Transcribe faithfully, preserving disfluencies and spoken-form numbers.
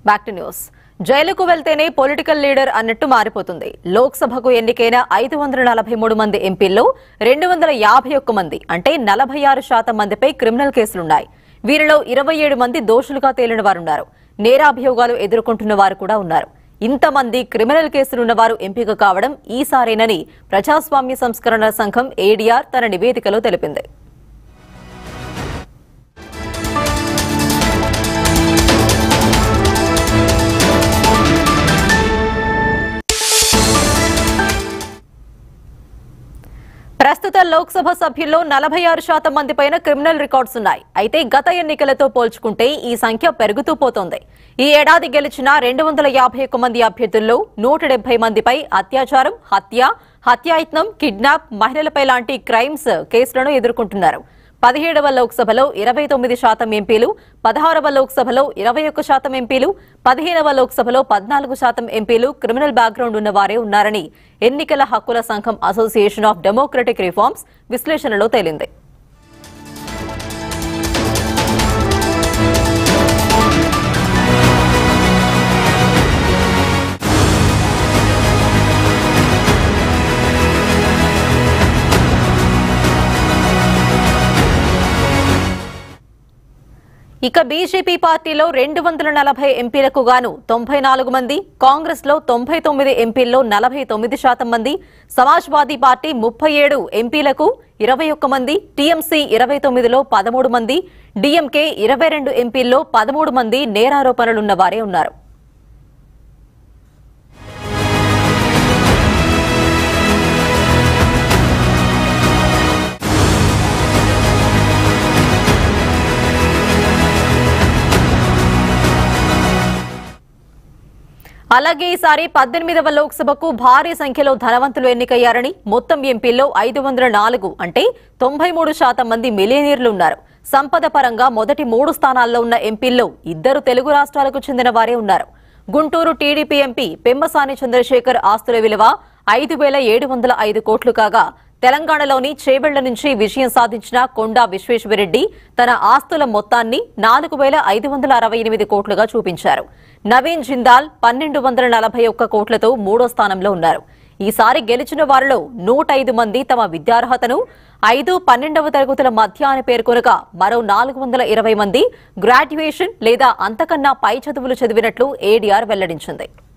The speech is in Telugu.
Back to news. జైలుకు వెళ్తేనే పొలిటికల్ లీడర్ అన్నట్టు మారిపోతుంది. లోక్సభకు ఎన్నికైన ఐదు వందల నలభై మూడు మంది ఎంపీల్లో రెండు వందల యాభై ఒక్క మంది అంటే నలభై ఆరు శాతం మందిపై క్రిమినల్ కేసులున్నాయి. వీరిలో ఇరవై ఏడు మంది దోషులుగా తేలిన వారున్నారు. నేరాభియోగాలు ఎదుర్కొంటున్న వారు కూడా ఉన్నారు. ఇంతమంది క్రిమినల్ కేసులున్న వారు ఎంపిక కావడం ఈసారేనని ప్రజాస్వామ్య సంస్కరణ సంఘం ఏడీఆర్ తన నివేదికలో తెలిపింది. ప్రస్తుత లోక్సభ సభ్యుల్లో నలభై ఆరు శాతం మంది పైన క్రిమినల్ రికార్డ్స్ ఉన్నాయి. అయితే గత ఎన్నికలతో పోల్చుకుంటే ఈ సంఖ్య పెరుగుతూ పోతోంది. ఈ ఏడాది గెలిచిన రెండు వందల యాభై ఒక్క మంది అభ్యర్థుల్లో నూట డెబ్బై మందిపై అత్యాచారం, హత్య, హత్యాయత్నం, కిడ్నాప్, మహిళలపై లాంటి క్రైమ్స్ కేసులను ఎదుర్కొంటున్నారు. పదిహేడవ లోక్సభలో ఇరవై తొమ్మిది శాతం ఎంపీలు, పదహారవ లోక్సభలో ఇరవై ఒక్క శాతం ఎంపీలు, పదిహేనవ లోక్సభలో పద్నాలుగు శాతం ఎంపీలు క్రిమినల్ బ్యాక్గ్రౌండ్ ఉన్నవారే ఉన్నారని ఎన్నికల హక్కుల సంఘం అసోసియేషన్ ఆఫ్ డెమోక్రటిక్ రిఫార్మ్స్ విశ్లేషణలో తేలింది. ఇక బీజేపీ పార్టీలో రెండు వందల నలభై ఎంపీలకు గాను తొంభై నాలుగు మంది, కాంగ్రెస్ లో తొంభై తొమ్మిది ఎంపీల్లో నలభై తొమ్మిది శాతం మంది, సమాజ్వాదీ పార్టీ ముప్పై ఏడు ఎంపీలకు ఇరవై ఒక్క మంది, టీఎంసీ ఇరవై తొమ్మిదిలో పదమూడు మంది, డీఎంకే ఇరవై రెండు ఎంపీల్లో పదమూడు మంది నేరారోపణలున్న వారే ఉన్నారు. అలాగే ఈసారి పద్దెనిమిదవ లోక్సభకు భారీ సంఖ్యలో ధనవంతులు ఎన్నికయ్యారని, మొత్తం ఎంపీల్లో ఐదు వందల నాలుగు అంటే తొంభై మూడు శాతం మంది మిలియనీర్లు ఉన్నారు. సంపద పరంగా మొదటి మూడు స్థానాల్లో ఉన్న ఎంపీల్లో ఇద్దరు తెలుగు రాష్ట్రాలకు చెందిన వారే ఉన్నారు. గుంటూరు టీడీపీ ఎంపీ పెమ్మసాని చంద్రశేఖర్ ఆస్తుల విలువ ఐదు వేల ఏడు వందల ఐదు కోట్లు కాగా, తెలంగాణలోని చేవెళ్ల నుంచి విజయం సాధించిన కొండా విశ్వేశ్వరరెడ్డి తన ఆస్తుల మొత్తాన్ని నాలుగు వేల ఐదు వందల అరవై ఎనిమిది కోట్లుగా చూపించారు. నవీన్ జిందాల్ పన్నెండు వందల నలభై ఒక్క కోట్లతో మూడో స్థానంలో ఉన్నారు. ఈసారి గెలిచిన వారిలో నూట ఐదు మంది తమ విద్యార్హతను ఐదు పన్నెండవ తరగతుల మధ్య అని పేర్కొనగా, మరో నాలుగు వందల ఇరవై మంది గ్రాడ్యుయేషన్ లేదా అంతకన్నా పై చదువులు చదివినట్లు ఏడీఆర్ వెల్లడించింది.